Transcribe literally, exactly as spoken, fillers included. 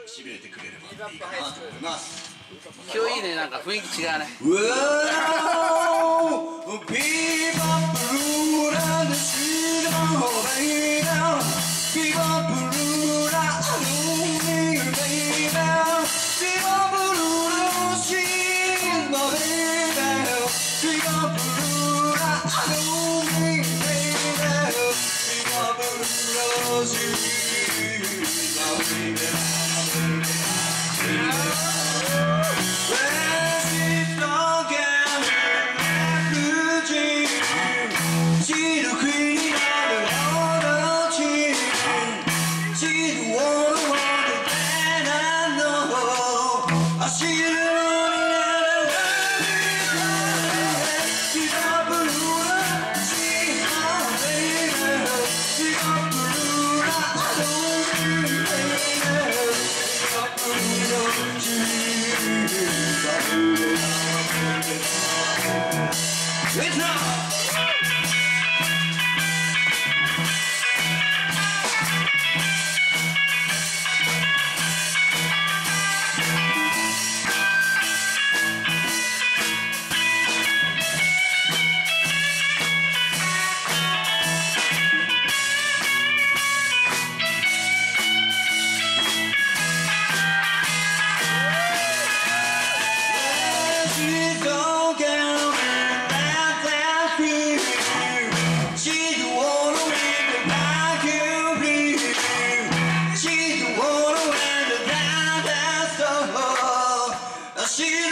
しびれてくれればいいかなと思います。 今日いいね、なんか雰囲気違うね。 うわーピーバップルーランドシードホーベイダーピーバップルーランドミーベイダーピーバップルーランドシードベイダーピーバップルーランドミーベイダーピーバップルーランドシードベイダーIt's not! She